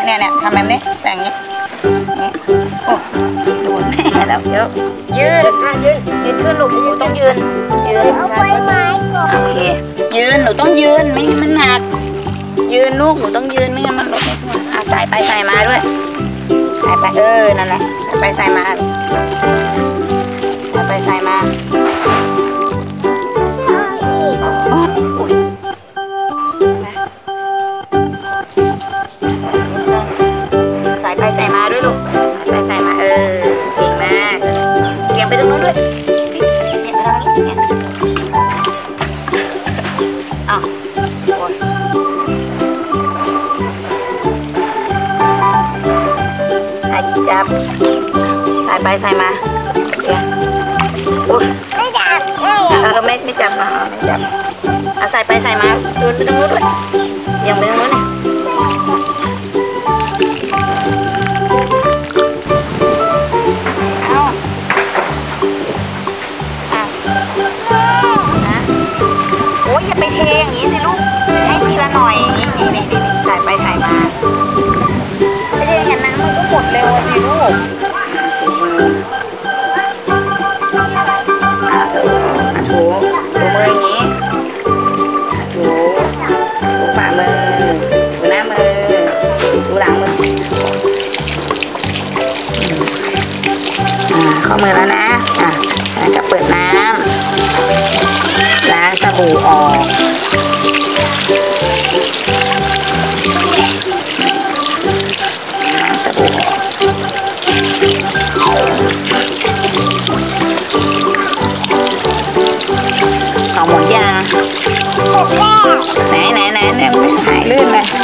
เนี่ยทำแบบนี้แต่งนี้นี่โอ้โดนแม่แล้วเดี๋ยวยืนขึ้นลูกหนูต้องยืนเอาไฟไม้ก่อนโอเคยืนหนูต้องยืนไม่งั้นมันหนักยืนลูกหนูต้องยืนไม่งั้นมันลดไม่ทั่วใส่ไปใส่มาด้วยใส่ไปนั่นแหละใส่ไปใส่มาใส่ไปใส่มาใส่ไปใส่มาด้วยลูกใส่ไปใส่มาเก่งมากเกี่ยงไปตรงนู้นด้วยเนี่ยไปทางนี้เนี่ยอ้าวโอ้ยจับใส่ไปใส่มาเดี๋ยวโอ้ยไม่จับไม่จับมาไม่จับใส่ไปใส่มาดูไปตรงนู้นด้วยยังไปตรงนู้นเนี่ยโอ้ยอย่าไปเทอย่างนี้สิลูกให้ทีละหน่อยอย่างนี้นี่ใส่ไปใส่มาไม่ได้อย่างนั้นมันก็หมดเร็วสิลูกถูมืออย่างนี้ถูฝ่ามือถูหน้ามือถูหลังมือข้อมือแล้วนะแล้วก็เปิดน้ำล้างสบู่ออกล้างสบู่ออกหมดยางไหนไม่หายลื่นเลย